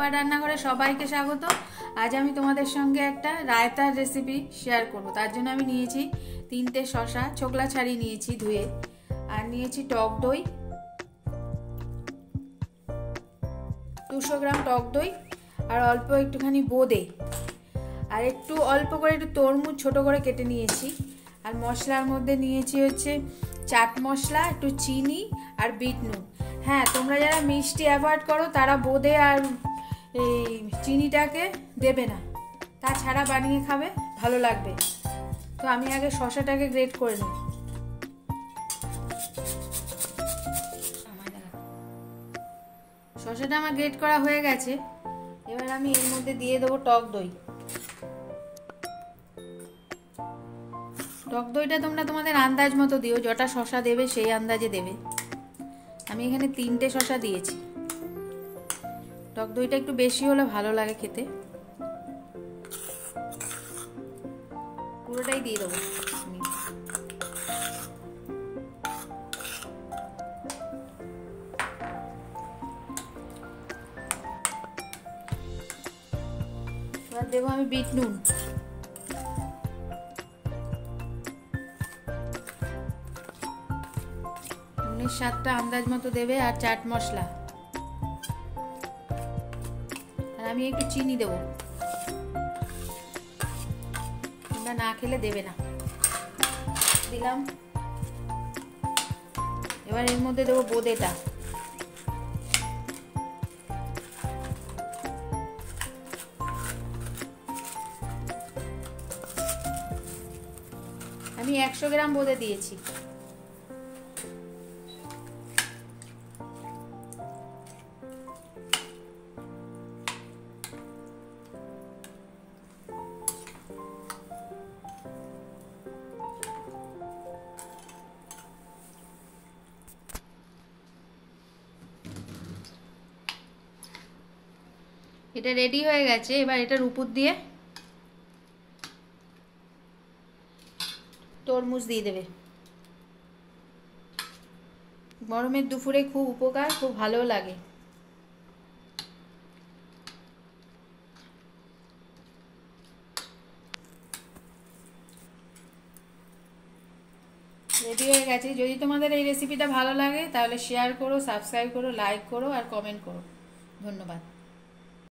রূপার রান্নাঘরে সবাইকে স্বাগত। আজ আমি তোমাদের সঙ্গে একটা রায়তার রেসিপি শেয়ার করব। তার জন্য আমি নিয়েছি 3টে শসা, ছোকলা ছাড়িয়ে নিয়েছি ধুয়ে, আর নিয়েছি টক দই 200 গ্রাম টক দই, আর অল্প একটুখানি বোঁদে, আর একটু অল্প করে একটু তরমুজ ছোট করে কেটে নিয়েছি। আর মশলার মধ্যে নিয়েছি হচ্ছে চাট মশলা, একটু চিনি আর বিট নুন। হ্যাঁ, তোমরা যারা মিষ্টি অ্যাভয়েড করো তারা বোঁদে আর এই চিনিটাকে দেবে না, তাছাড়া বানিয়ে খাবে, ভালো লাগবে। তো আমি আগে শসাটাকে গ্রেট করে নিই। শসাটা আমার গ্রেট করা হয়ে গেছে। এবার আমি এর মধ্যে দিয়ে দেবো টক দই। টক দইটা তোমরা তোমাদের আন্দাজ মতো দিও, যটা শসা দেবে সেই আন্দাজে দেবে। আমি এখানে 3টে শসা দিয়েছি। টক দইটা একটু বেশি হলে ভালো লাগে খেতে। পুরোটাই দিয়ে দেবো। এবার দেবো আমি বিট নুন। নুনের স্বাদটা আন্দাজ মতো দেবে, আর চাট মশলা, আর আমি একটু চিনি দেবো। তোমরা না খেলে দেবে না, দিলাম। এবার এর মধ্যে দেবো বোঁদেটা। আমি 100 গ্রাম বোঁদে দিয়েছি। এটা রেডি হয়ে গেছে। এবার এটার উপর দিয়ে তরমুজ দিয়ে দেবে। গরমের দুপুরে খুব উপকার, খুব ভালো লাগে। রেডি হয়ে গেছে। যদি তোমাদের এই রেসিপিটা ভালো লাগে তাহলে শেয়ার করো, সাবস্ক্রাইব করো, লাইক করো আর কমেন্ট করো। ধন্যবাদ।